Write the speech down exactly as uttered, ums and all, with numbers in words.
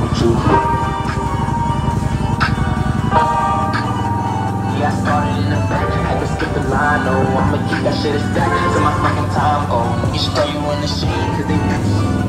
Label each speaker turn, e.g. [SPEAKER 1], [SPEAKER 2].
[SPEAKER 1] with you. Yeah, I started in the back, had to skip the line, oh, I'ma keep that shit a stack till my fucking time go. You should throw you in the shade, cause they